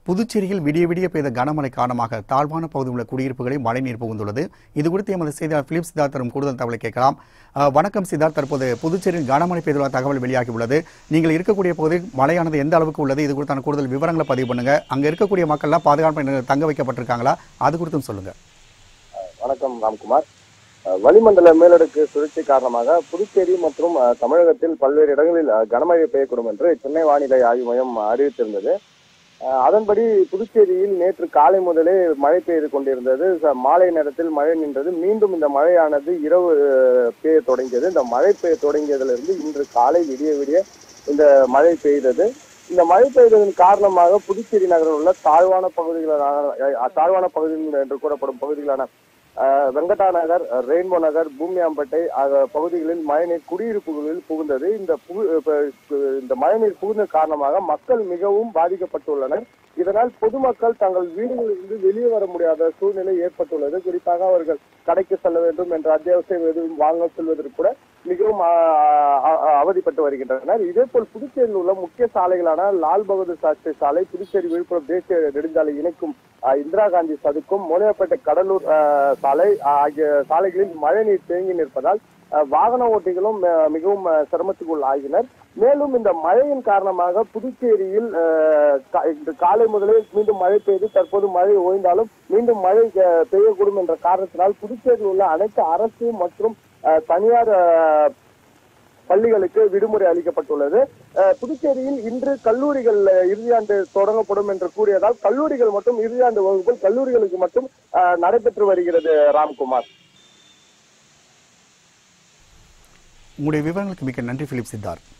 புதுச்சேரியில் விடிய விடிய பெய்த கனமழை காரணமாக தாழ்வான பகுதியில் உள்ள குடியிருப்புகளில் மழைநீர் புகுந்துள்ளது. இதுகுறித்து எமது செய்தியாளர் பிலிப் சித்தார்த் தரும் கூடுதல் தகவலை கேட்கலாம். வணக்கம் சித்தார்த், தற்போது புதுச்சேரியில் கனமழை பெய்துள்ள தகவல் வெளியாகியுள்ளது. நீங்கள் இருக்கக்கூடிய பகுதியில் மழையானது எந்த அளவுக்கு உள்ளது? இது குறித்தான கூடுதல் விவரங்களை பதிவு பண்ணுங்க. அங்க இருக்கக்கூடிய மக்கள்லாம் பாதுகாப்பு தங்க வைக்கப்பட்டிருக்காங்களா? அது குறித்தும் சொல்லுங்க. வணக்கம் ராம்குமார். வளிமண்டல மேலடுக்கு சுழற்சி காரணமாக புதுச்சேரி மற்றும் தமிழகத்தில் பல்வேறு இடங்களில் கனமழை பெய்யக்கூடும் என்று சென்னை வானிலை ஆய்வு மையம் அறிவித்திருந்தது. அதன்படி புதுச்சேரியில் நேற்று காலை முதலே மழை பெய்து கொண்டிருந்தது. மாலை நேரத்தில் மழை நின்றது. மீண்டும் இந்த மழையானது இரவு பெய்ய தொடங்கியது. இந்த மழை பெய்ய தொடங்கியதிலிருந்து இன்று காலை விடிய விடிய இந்த மழை பெய்தது. இந்த மழை பெய்ததன் காரணமாக புதுச்சேரி நகரில் உள்ள தாழ்வான பகுதிகள் என்று கூறப்படும் பகுதிகளான வெங்கடா நகர், ரெயின்போ நகர், பூமியாம்பட்டை பகுதிகளில் மழைநீர் குடியிருப்புகளில் புகுந்தது. இந்த மழைநீர் புகுந்த காரணமாக மக்கள் மிகவும் பாதிக்கப்பட்டுள்ளனர். இதனால் பொதுமக்கள் தங்கள் வீடுகளிலிருந்து வெளியே வர முடியாத சூழ்நிலை ஏற்பட்டுள்ளது. குறிப்பாக அவர்கள் கடைக்கு செல்ல வேண்டும் என்ற அத்தியாவசியம் எதுவும் வாங்க செல்வதற்கு கூட மிகவும் அவதிப்பட்டு வருகின்றனர். இதேபோல் புதுச்சேரியில் உள்ள முக்கிய சாலைகளான லால் பகதூர் சாஸ்திரி சாலை, புதுச்சேரி விழுப்புரம் தேசிய நெடுஞ்சாலை இணைக்கும் இந்திரா காந்தி சதுக்கம், மோனியாப்பேட்டை கடலூர் சாலை ஆகிய சாலைகளில் மழைநீர் தேங்கி நிற்பதால் வாகன ஓட்டிகளும் மிகவும் சிரமத்துக்குள் ஆகினர். மேலும் இந்த மழையின் காரணமாக புதுச்சேரியில் காலை முதலே மீண்டும் மழை பெய்து தற்போது மழை ஓய்ந்தாலும் மீண்டும் மழை பெய்யக்கூடும் என்ற காரணத்தினால் புதுச்சேரியில் உள்ள அனைத்து அரசு மற்றும் தனியார் பள்ளிகளுக்கு விடுமுறை அளிக்கப்பட்டுள்ளது. புதுச்சேரியில் இன்று கல்லூரிகள் இறுதியாண்டு தொடங்கப்படும் என்று கூறியதால் கல்லூரிகள் மட்டும் இறுதியாண்டு வகுப்புகள் கல்லூரிகளுக்கு மட்டும் நடைபெற்று வருகிறது. ராம்குமார், உங்களுடைய விவரங்களுக்கு மிக்க நன்றி பிலிப் சித்தார்த்.